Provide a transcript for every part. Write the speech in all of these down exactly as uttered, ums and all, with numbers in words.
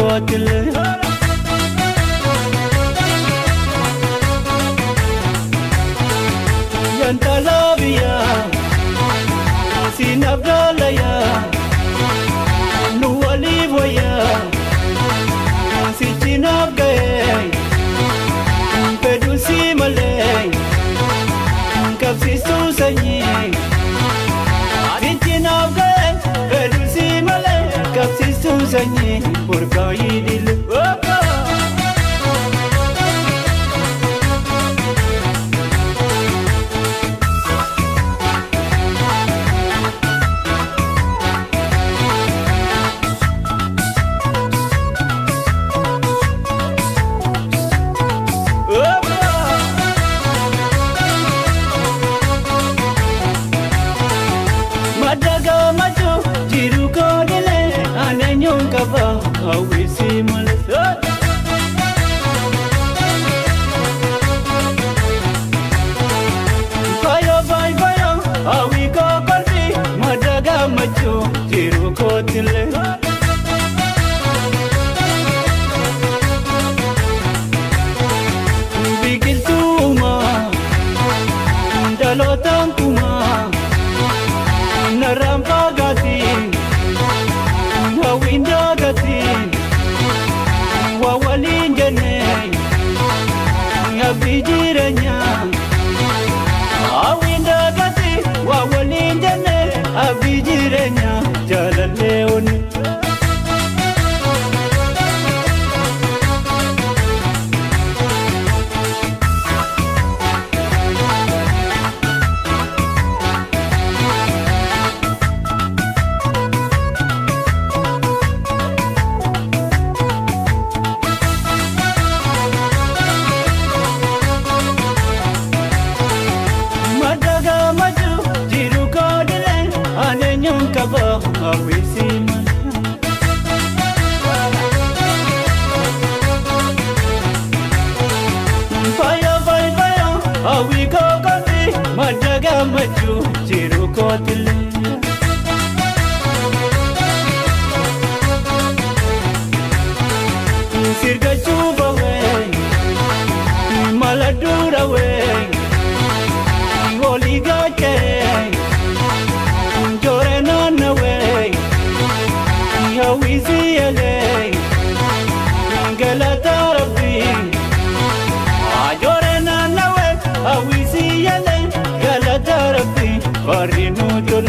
kotile Yantalabia Sinabdalaya Nuwalivoya Sichinabgay Pedusi Malay Kapsisu Sanyi Sichinabgay Pedusi Malay Kapsisu Sanyi Purkaidil Awi simal Bayo bay bayo awi ko kalbi madaga macho jiru kotile Bigil tuma dalotan kuma narampagati Hawinda gati wawalinjane abijiranya Hawinda gati wawalinjane abijiranya jalaleoni Kaba awi simal Baya baya baya awi ko kalbi madaga macho jiru kotile Sirga chuba we maladura we Oliga che Wiziyale Galata Rabbi Ajorena nawe Awiziyale Galata Rabbi Farinu tul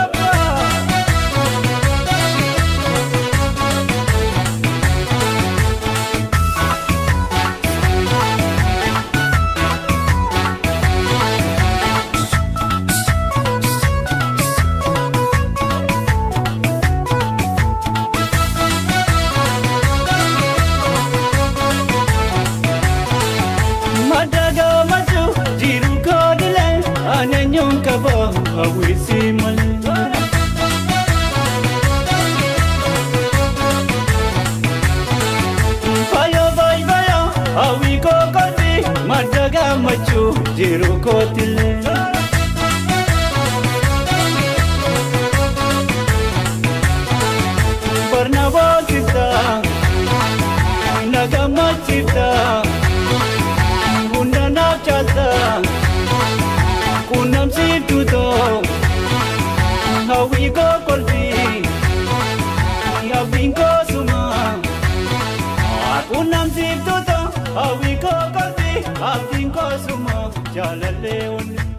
Kaba awi simal Bayo bay bayo awi ko kalbi madaga macho jiru kotile Barnabo sita nagama sita Undana chata Kunam situ to Hawi ko kolbi Yabing ko suma Kunam situ to Hawi ko kolbi Abing ko suma Jalaleon